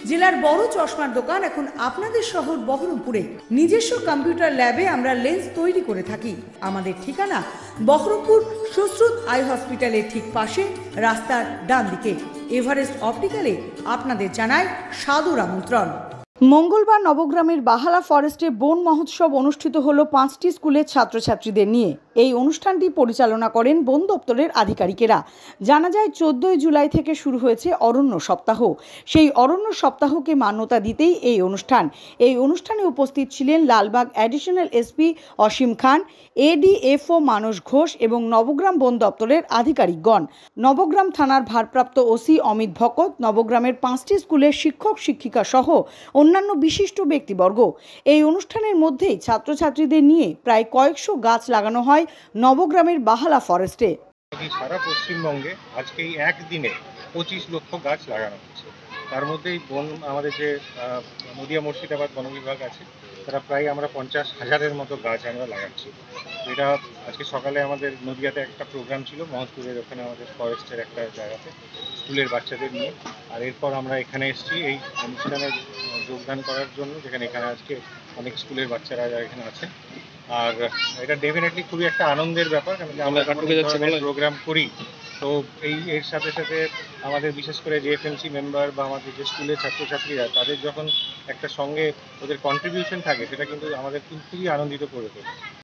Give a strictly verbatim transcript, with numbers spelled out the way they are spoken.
জেলার বড় চশমার দোকান এখন আপনাদের শহর বহরমপুরে। নিজস্ব কম্পিউটার ল্যাবে আমরা লেন্স তৈরি করে থাকি। আমাদের ঠিকানা বহরমপুর সুশ্রুত আই হসপিটালের ঠিক পাশে, রাস্তার ডান দিকে। এভারেস্ট অপটিক্যালে আপনাদের জানায় সাদর আমন্ত্রণ। মঙ্গলবার নবগ্রামের বাহালা ফরেস্টে বন মহোৎসব অনুষ্ঠিত হলো পাঁচটি স্কুলের ছাত্রছাত্রীদের নিয়ে। এই অনুষ্ঠানটি পরিচালনা করেন বন দপ্তরের আধিকারিকেরা। জানা যায় চোদ্দই জুলাই থেকে শুরু হয়েছে অরণ্য সপ্তাহ। সেই অরণ্য সপ্তাহকে মান্যতা দিতেই এই অনুষ্ঠান। এই অনুষ্ঠানে উপস্থিত ছিলেন Lalbag additional SP Asim Khan, ADFO Manas Ghosh এবং নবগ্রাম বন দপ্তরের আধিকারিকগণ। নবগ্রাম থানার ভারপ্রাপ্ত ওসি অমিত ভকত, নবগ্রামের পাঁচটি স্কুলের শিক্ষক শিক্ষিকা সহ অন্যান্য বিশিষ্ট ব্যক্তিবর্গ। এই অনুষ্ঠানের মধ্যেই ছাত্রছাত্রীদের নিয়ে প্রায় কয়েকশো গাছ লাগানো হয় নবগ্রামের বাহালা ফরেস্টে। সারা পশ্চিমবঙ্গে আজকে এই একদিনে পঁচিশ লক্ষ গাছ লাগানো হচ্ছে। তার মধ্যেই বন আমাদের যে নদিয়া মুর্শিদাবাদ বন বিভাগ আছে, তারা প্রায় আমরা পঞ্চাশ হাজারের মতো গাছ আমরা লাগাচ্ছি। এটা আজকে সকালে আমাদের নদিয়াতে একটা প্রোগ্রাম ছিল, মহৎপুরের ওখানে আমাদের ফরেস্টের একটা জায়গাতে স্কুলের বাচ্চাদের নিয়ে। আর এরপর আমরা এখানে এসেছি এই অনুষ্ঠানে যোগদান করার জন্য, যেখানে এখানে আজকে অনেক স্কুলের বাচ্চারা এখানে আছেন। আর এটা ডেফিনেটলি খুবই একটা আনন্দের ব্যাপার, কারণ আমরা প্রোগ্রাম করি। তো এই এর সাথে সাথে আমাদের বিশেষ করে যে এফএমসি মেম্বার বা আমাদের যে স্কুলের ছাত্রছাত্রীরা, তাদের যখন একটা সঙ্গে ওদের কন্ট্রিবিউশন থাকে, সেটা কিন্তু আমাদের খুবই আনন্দিত করে তোলে।